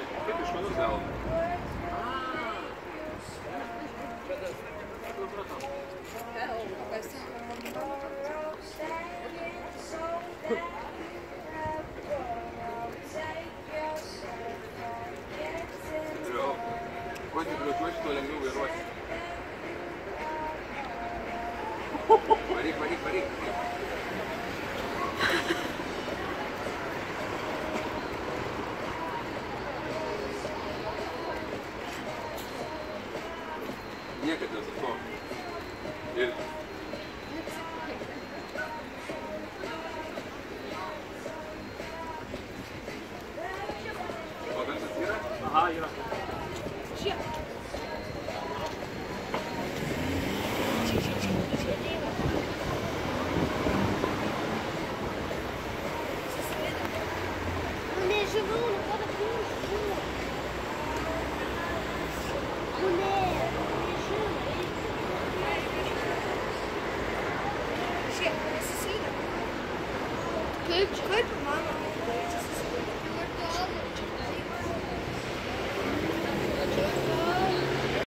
Kaip išmanus gal? Kuo tikriuočiuosi, tuo lengviau vairuosi. Varyk, varyk, varyk. Niekad nesustok. Ir... O garsas yra? Aha, yra. Čia. Nežinau, nuoda kūrų. Kaip mano?